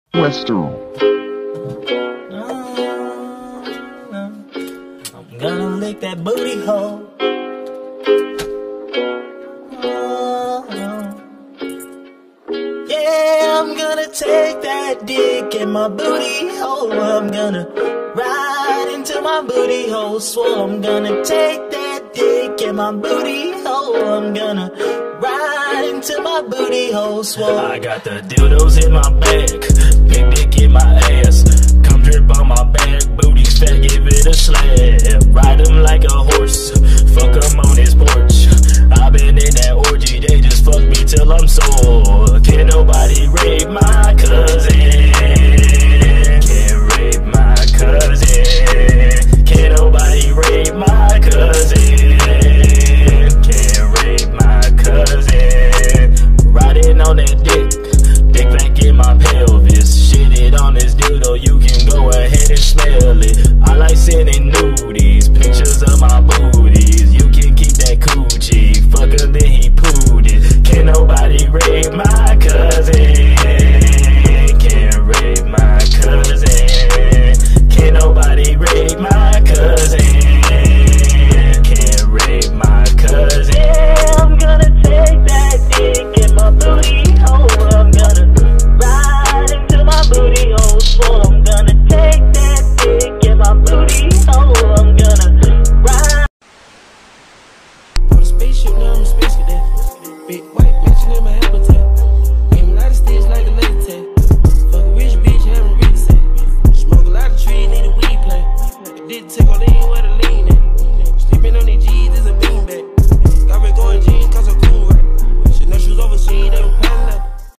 Western. I'm gonna lick that booty hole. Yeah, I'm gonna take that dick in my booty hole. I'm gonna ride into my booty hole. Swore I'm gonna take that dick in my booty hole. I'm gonna ride into my booty hole. Swore I got the dildos in my bag.